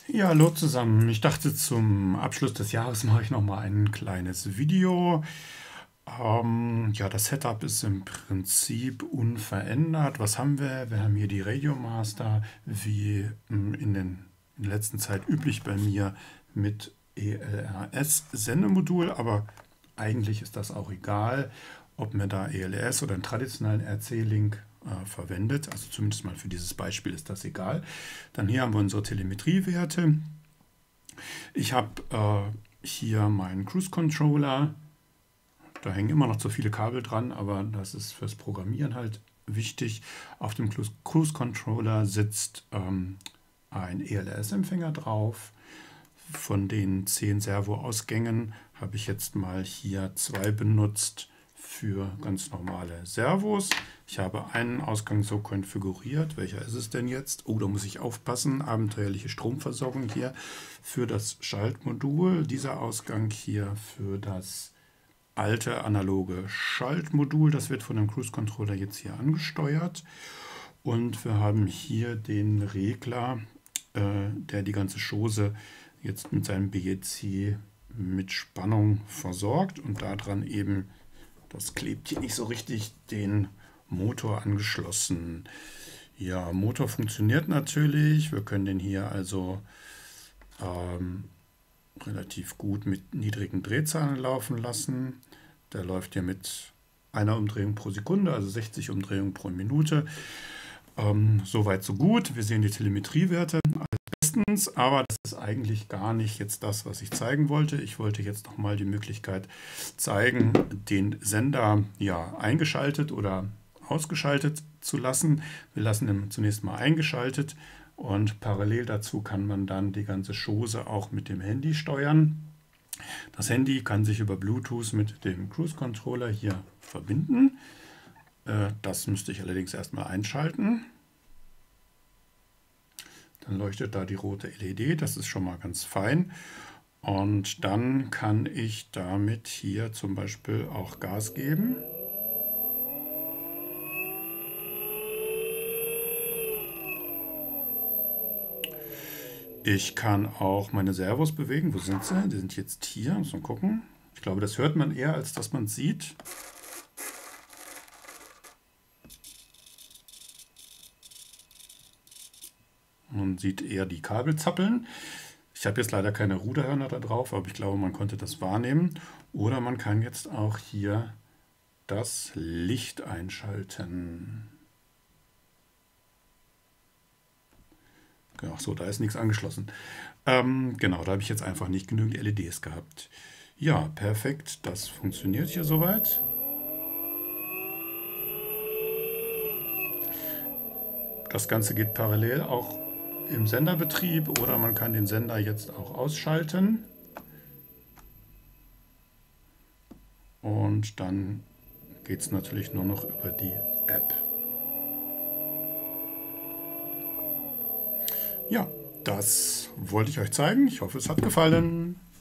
Ja, hallo zusammen. Ich dachte, zum Abschluss des Jahres mache ich noch mal ein kleines Video. Ja, das Setup ist im Prinzip unverändert. Was haben wir? Wir haben hier die Radiomaster, wie in der letzten Zeit üblich bei mir mit ELRS-Sendemodul, aber eigentlich ist das auch egal, ob man da ELRS oder einen traditionellen RC-Link verwendet. Also zumindest mal für dieses Beispiel ist das egal. Dann hier haben wir unsere Telemetriewerte. Ich habe hier meinen Cruise Controller. Da hängen immer noch zu viele Kabel dran, aber das ist fürs Programmieren halt wichtig. Auf dem Cruise Controller sitzt ein ELRS-Empfänger drauf. Von den 10 Servoausgängen habe ich jetzt mal hier 2 benutzt für ganz normale Servos. Ich habe einen Ausgang so konfiguriert. Welcher ist es denn jetzt? Oh, da muss ich aufpassen. Abenteuerliche Stromversorgung hier für das Schaltmodul. Dieser Ausgang hier für das alte analoge Schaltmodul. Das wird von dem Cruise Controller jetzt hier angesteuert. Und wir haben hier den Regler, der die ganze Chose jetzt mit seinem BEC mit Spannung versorgt und daran eben, das klebt hier nicht so richtig, den Motor angeschlossen. Ja, Motor funktioniert natürlich. Wir können den hier also relativ gut mit niedrigen Drehzahlen laufen lassen. Der läuft hier mit einer Umdrehung pro Sekunde, also 60 Umdrehungen pro Minute. Soweit so gut. Wir sehen die Telemetriewerte bestens, aber das ist eigentlich gar nicht jetzt das, was ich zeigen wollte. Ich wollte jetzt noch mal die Möglichkeit zeigen, den Sender ja eingeschaltet oder ausgeschaltet zu lassen. Wir lassen ihn zunächst mal eingeschaltet und parallel dazu kann man dann die ganze Chose auch mit dem Handy steuern. Das Handy kann sich über Bluetooth mit dem Cruise Controller hier verbinden. Das müsste ich allerdings erstmal einschalten. Dann leuchtet da die rote LED, das ist schon mal ganz fein. Und dann kann ich damit hier zum Beispiel auch Gas geben. Ich kann auch meine Servos bewegen. Wo sind sie? Die sind jetzt hier. Muss man gucken. Ich glaube, das hört man eher, als dass man es sieht. Man sieht eher die Kabel zappeln. Ich habe jetzt leider keine Ruderhörner da drauf, aber ich glaube, man konnte das wahrnehmen. Oder man kann jetzt auch hier das Licht einschalten. Ach so, da ist nichts angeschlossen. Genau, da habe ich jetzt einfach nicht genügend LEDs gehabt. Ja, perfekt, das funktioniert hier soweit. Das Ganze geht parallel auch im Senderbetrieb oder man kann den Sender jetzt auch ausschalten. Und dann geht es natürlich nur noch über die App. Ja, das wollte ich euch zeigen. Ich hoffe, es hat gefallen.